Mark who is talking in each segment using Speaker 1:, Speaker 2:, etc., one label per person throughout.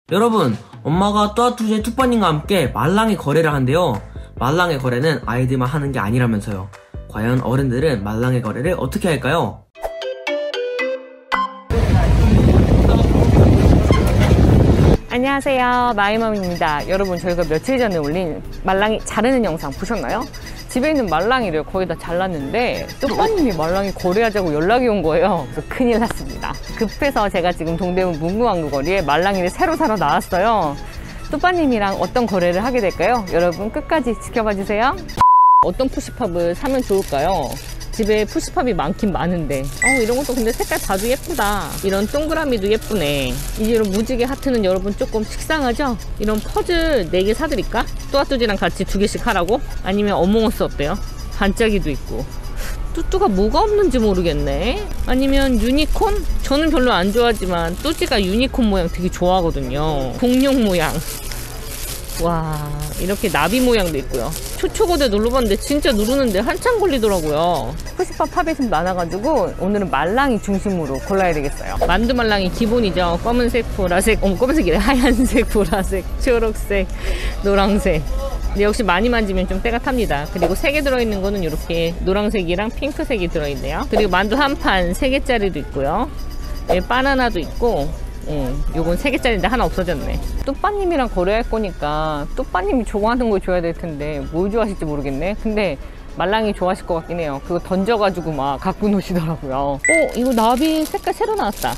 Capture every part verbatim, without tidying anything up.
Speaker 1: 여러분, 엄마가 또아투지의 투빠님과 함께 말랑이 거래를 한대요. 말랑이 거래는 아이들만 하는 게 아니라면서요. 과연 어른들은 말랑이 거래를 어떻게 할까요?
Speaker 2: 안녕하세요, 마이맘입니다. 여러분, 저희가 며칠 전에 올린 말랑이 자르는 영상 보셨나요? 집에 있는 말랑이를 거의 다 잘랐는데 뚜빠님이 말랑이 거래하자고 연락이 온 거예요. 그래서 큰일 났습니다. 급해서 제가 지금 동대문 문구왕구 거리에 말랑이를 새로 사러 나왔어요. 뚜빠님이랑 어떤 거래를 하게 될까요? 여러분 끝까지 지켜봐 주세요. 어떤 푸시팝을 사면 좋을까요? 집에 푸시팝이 많긴 많은데 어 이런 것도 근데 색깔 봐도 예쁘다. 이런 동그라미도 예쁘네. 이제 이런 무지개 하트는 여러분 조금 식상하죠? 이런 퍼즐 네 개 사드릴까? 또아뚜지랑 같이 두 개씩 하라고? 아니면 어몽어스 어때요? 반짝이도 있고. 뚜뚜가 뭐가 없는지 모르겠네. 아니면 유니콘? 저는 별로 안 좋아하지만 뚜지가 유니콘 모양 되게 좋아하거든요. 공룡 모양. 와, 이렇게 나비 모양도 있고요. 초초거대 눌러봤는데 진짜 누르는데 한참 걸리더라고요. 푸시팝 팝이 좀 많아가지고 오늘은 말랑이 중심으로 골라야 되겠어요. 만두 말랑이 기본이죠. 검은색, 보라색, 어 검은색이래. 하얀색, 보라색, 초록색, 노란색. 근데 역시 많이 만지면 좀 때가 탑니다. 그리고 세 개 들어있는 거는 이렇게 노란색이랑 핑크색이 들어있네요. 그리고 만두 한 판 세 개짜리도 있고요. 예, 바나나도 있고. 응, 요건 세 개짜리인데 하나 없어졌네. 뚜빠님이랑 거래할 거니까 뚜빠님이 좋아하는 걸 줘야 될 텐데 뭘 좋아하실지 모르겠네. 근데 말랑이 좋아하실 것 같긴 해요. 그거 던져가지고 막 갖고 노시더라고요. 어, 이거 나비 색깔 새로 나왔다.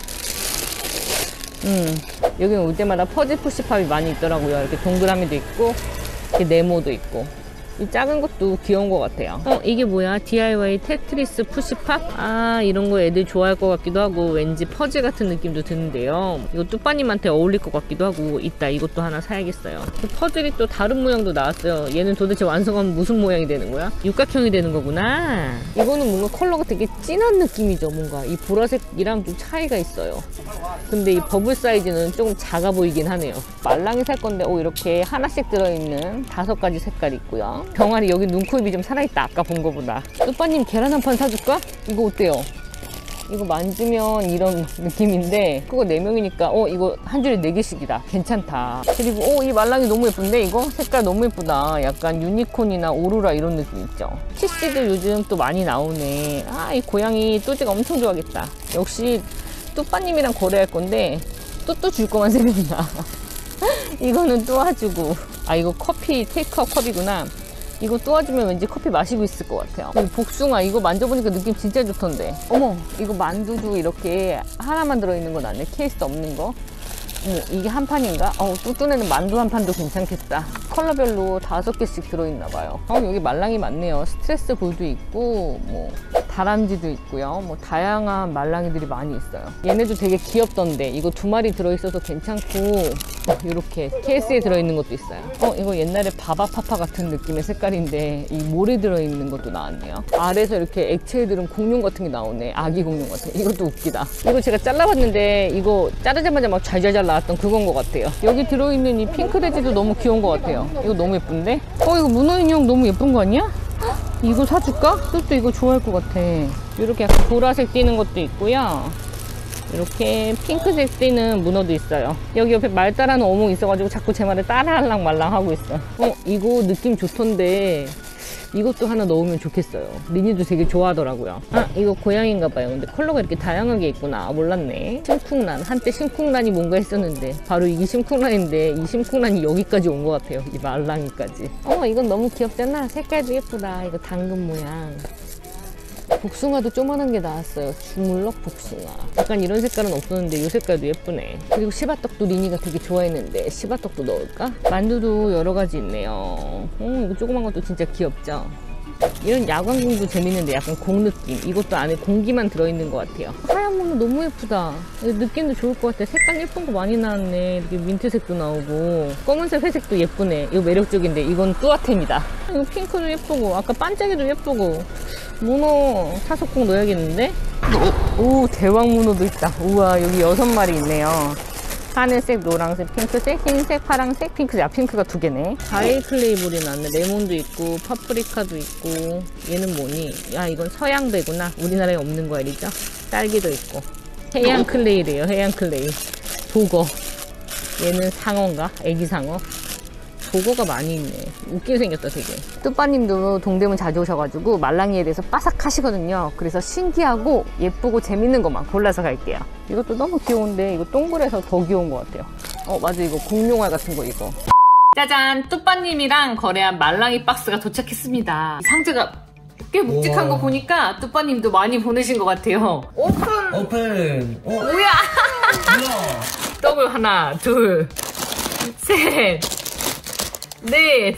Speaker 2: 음, 여기는 올 때마다 퍼즐 푸시팝이 많이 있더라고요. 이렇게 동그라미도 있고 이렇게 네모도 있고. 이 작은 것도 귀여운 것 같아요. 어, 이게 뭐야? 디아이와이 테트리스 푸시팝? 아, 이런 거 애들 좋아할 것 같기도 하고 왠지 퍼즐 같은 느낌도 드는데요. 이거 뚜빠님한테 어울릴 것 같기도 하고. 있다, 이것도 하나 사야겠어요. 퍼즐이 또 다른 모양도 나왔어요. 얘는 도대체 완성하면 무슨 모양이 되는 거야? 육각형이 되는 거구나. 이거는 뭔가 컬러가 되게 진한 느낌이죠. 뭔가 이 보라색이랑 좀 차이가 있어요. 근데 이 버블 사이즈는 조금 작아 보이긴 하네요. 말랑이 살 건데 오, 이렇게 하나씩 들어있는 다섯 가지 색깔이 있고요. 병아리 여기 눈, 코, 입이 좀 살아있다. 아까 본 거보다. 뚜빠님 계란 한 판 사줄까? 이거 어때요? 이거 만지면 이런 느낌인데 그거 네 명이니까 어 이거 한 줄에 네 개씩이다. 괜찮다. 그리고 어 이 말랑이 너무 예쁜데 이거? 색깔 너무 예쁘다. 약간 유니콘이나 오로라 이런 느낌 있죠. 키씨도 요즘 또 많이 나오네. 아, 이 고양이 뚜지가 엄청 좋아하겠다. 역시 뚜빠님이랑 거래할 건데 또 또 줄 거만 생각나. 이거는 또아주고. 아, 이거 커피 테이크아웃 컵이구나. 이거 또아주면 왠지 커피 마시고 있을 것 같아요. 복숭아 이거 만져보니까 느낌 진짜 좋던데. 어머, 이거 만두도 이렇게 하나만 들어있는 건 아니네. 케이스 없는 거. 어머, 이게 한 판인가? 어우, 뚜뚜네는 만두 한 판도 괜찮겠다. 컬러별로 다섯 개씩 들어있나 봐요. 어, 여기 말랑이 많네요. 스트레스 볼도 있고 뭐 다람쥐도 있고요. 뭐 다양한 말랑이들이 많이 있어요. 얘네도 되게 귀엽던데 이거 두 마리 들어있어서 괜찮고 어, 이렇게 케이스에 들어있는 것도 있어요. 어, 이거 옛날에 바바파파 같은 느낌의 색깔인데 이 모래 들어있는 것도 나왔네요. 아래에서 이렇게 액체에 들은 공룡 같은 게 나오네. 아기 공룡 같은. 이것도 웃기다. 이거 제가 잘라봤는데 이거 자르자마자 막 잘잘잘 나왔던 그건 것 같아요. 여기 들어있는 이 핑크돼지도 너무 귀여운 것 같아요. 이거 너무 예쁜데? 어, 이거 문어 인형 너무 예쁜 거 아니야? 이거 사줄까? 또 이거 좋아할 것 같아. 이렇게 약간 보라색 띄는 것도 있고요. 이렇게 핑크색 띄는 문어도 있어요. 여기 옆에 말 따라하는 어묵 있어가지고 자꾸 제 말을 따라할랑 말랑 하고 있어. 어, 이거 느낌 좋던데 이것도 하나 넣으면 좋겠어요. 리니도 되게 좋아하더라고요. 아, 이거 고양이인가 봐요. 근데 컬러가 이렇게 다양하게 있구나. 아, 몰랐네. 심쿵란. 한때 심쿵란이 뭔가 했었는데 바로 이게 심쿵란인데 이 심쿵란이 여기까지 온 것 같아요. 이 말랑이까지. 어, 이건 너무 귀엽잖아. 색깔도 예쁘다. 이거 당근 모양. 복숭아도 조만한 게 나왔어요. 주물럭 복숭아. 약간 이런 색깔은 없었는데 이 색깔도 예쁘네. 그리고 시바떡도 리니가 되게 좋아했는데 시바떡도 넣을까? 만두도 여러 가지 있네요. 음, 이거 조그만 것도 진짜 귀엽죠? 이런 야광공도 재밌는데 약간 공 느낌. 이것도 안에 공기만 들어있는 것 같아요. 하얀 문어 너무 예쁘다. 느낌도 좋을 것 같아. 색깔 예쁜 거 많이 나왔네. 이렇게 민트색도 나오고 검은색, 회색도 예쁘네. 이거 매력적인데 이건 뚜아템이다. 이거 핑크도 예쁘고 아까 반짝이도 예쁘고 문어 사서 꼭 넣어야겠는데? 오, 대왕 문어도 있다. 우와, 여기 여섯 마리 있네요. 하늘색, 노란색, 핑크색, 흰색, 파란색, 핑크색. 아, 핑크가 두 개네. 과일 클레이볼이 나왔네. 레몬도 있고 파프리카도 있고. 얘는 뭐니? 야, 이건 서양배구나. 우리나라에 없는 과일이죠. 딸기도 있고. 해양 클레이래요. 해양 클레이. 보거. 얘는 상어인가? 애기 상어? 조거가 많이 있네. 웃기게 생겼다 되게. 뚜빠님도 동대문 자주 오셔가지고 말랑이에 대해서 빠삭하시거든요. 그래서 신기하고 예쁘고 재밌는 것만 골라서 갈게요. 이것도 너무 귀여운데 이거 동그래서 더 귀여운 것 같아요. 어 맞아, 이거 공룡알 같은 거 이거. 짜잔! 뚜빠님이랑 거래한 말랑이 박스가 도착했습니다. 이 상자가 꽤 묵직한 우와. 거 보니까 뚜빠님도 많이 보내신 것 같아요. 오픈!
Speaker 1: 오픈! 어?
Speaker 2: 뭐야? 뭐야? 더블 하나, 둘, 셋, 넷.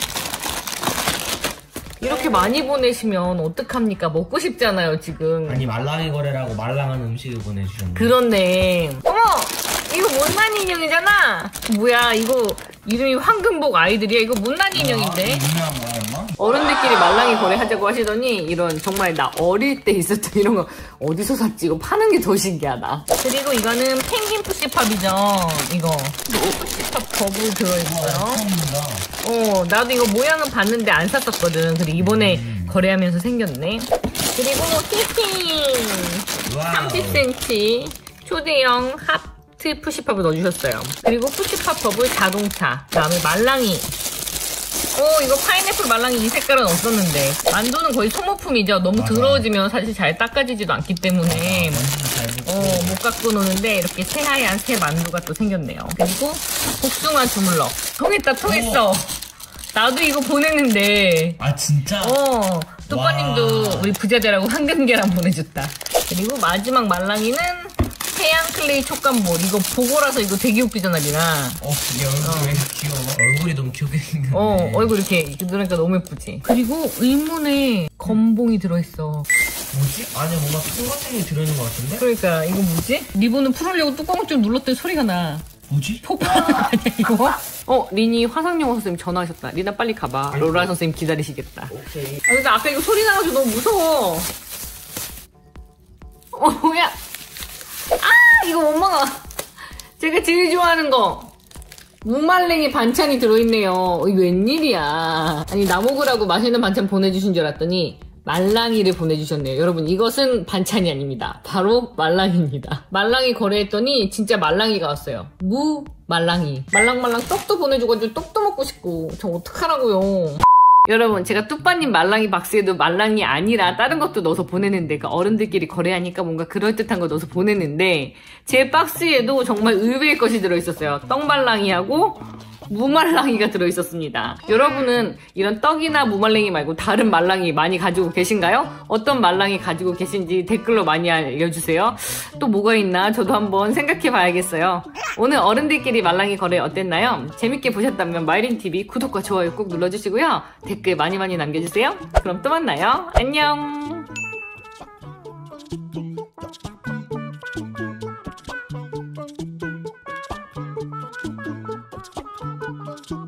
Speaker 2: 이렇게 많이 보내시면 어떡합니까? 먹고 싶잖아요, 지금.
Speaker 1: 아니, 말랑이 거래라고 말랑한 음식을 보내주셨네.
Speaker 2: 그렇네. 어머! 이거 못난 인형이잖아? 뭐야, 이거 이름이 황금복 아이들이야? 이거 못난 인형인데?
Speaker 1: 유명한 거야, 엄마?
Speaker 2: 어른들끼리 말랑이 거래하자고 하시더니 이런 정말 나 어릴 때 있었던 이런 거 어디서 샀지? 이거 파는 게 더 신기하다. 그리고 이거는 펭귄 푸시팝이죠. 이거 푸시팝 버블 들어있어요. 어, 나도 이거 모양은 봤는데 안 샀었거든. 그리고 이번에 음. 거래하면서 생겼네. 그리고 히히 삼십 센티미터 초대형 하트 푸시팝을 넣어주셨어요. 그리고 푸시팝 버블 자동차. 그 다음에 말랑이. 오, 이거 파인애플 말랑이 이 색깔은 없었는데. 만두는 거의 소모품이죠. 너무 맞아. 더러워지면 사실 잘 닦아지지도 않기 때문에 어, 못 갖고 노는데 이렇게 새하얀 새 만두가 또 생겼네요. 그리고 복숭아 주물럭. 통했다 통했어. 오. 나도 이거 보냈는데.
Speaker 1: 아 진짜?
Speaker 2: 어, 뚜빠님도 우리 부자재라고 황금계란 보내줬다. 그리고 마지막 말랑이는 태양 클레이 촉감볼. 이거 보고라서 이거 되게 웃기잖아, 리나.
Speaker 1: 어, 이게 얼굴이 어. 귀여워. 얼굴이 너무 귀엽게 생겼네.
Speaker 2: 어, 얼굴 이렇게 누르니까 너무 예쁘지. 그리고 의문에 건봉이 들어있어.
Speaker 1: 뭐지? 안에 뭔가 통 같은 게 들어있는 것 같은데?
Speaker 2: 그러니까 이거 뭐지? 리본을 풀으려고 뚜껑을 좀 눌렀더니 소리가 나.
Speaker 1: 뭐지?
Speaker 2: 폭발 아니야 이거? 어, 리니 화상영어 선생님 전화하셨다. 리나 빨리 가봐. 아니, 로라 선생님 기다리시겠다.
Speaker 1: 오케이.
Speaker 2: 아, 근데 아까 이거 소리 나가지고 너무 무서워. 어, 뭐야? 아, 이거 못 먹어. 제가 제일 좋아하는 거. 무말랭이 반찬이 들어있네요. 이거 웬일이야. 아니, 나 먹으라고 맛있는 반찬 보내주신 줄 알았더니 말랑이를 보내주셨네요. 여러분, 이것은 반찬이 아닙니다. 바로 말랑이입니다. 말랑이 거래했더니 진짜 말랑이가 왔어요. 무 말랑이. 말랑말랑 떡도 보내줘가지고 떡도 먹고 싶고. 저 어떡하라고요. 여러분, 제가 뚜빠님 말랑이 박스에도 말랑이 아니라 다른 것도 넣어서 보내는데, 그 어른들끼리 거래하니까 뭔가 그럴듯한 거 넣어서 보내는데, 제 박스에도 정말 의외의 것이 들어있었어요. 떡말랑이하고 무말랑이가 들어있었습니다. 여러분은 이런 떡이나 무말랭이 말고 다른 말랑이 많이 가지고 계신가요? 어떤 말랑이 가지고 계신지 댓글로 많이 알려주세요. 또 뭐가 있나 저도 한번 생각해 봐야겠어요. 오늘 어른들끼리 말랑이 거래 어땠나요? 재밌게 보셨다면 마이린티비 구독과 좋아요 꼭 눌러주시고요. 댓글 많이 많이 남겨주세요. 그럼 또 만나요. 안녕.
Speaker 3: Thank you.